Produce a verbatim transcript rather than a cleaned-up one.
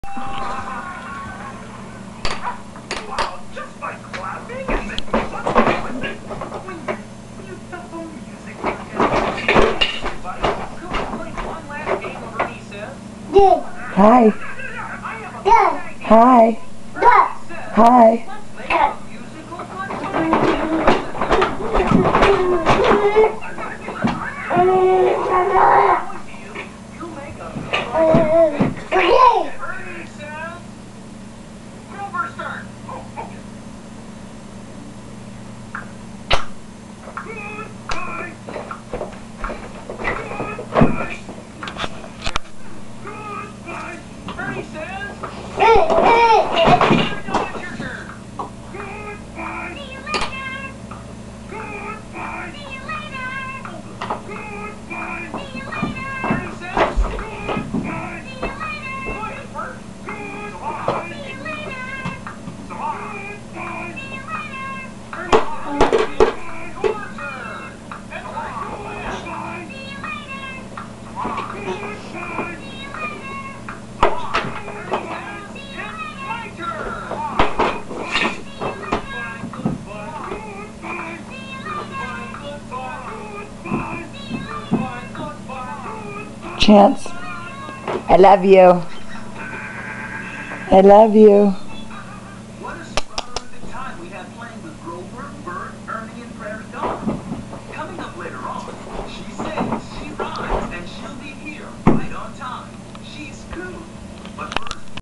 Hi. Hi. Hi. Chance, I love you. I love you. What a sprawling time we had playing with Grover, Bert,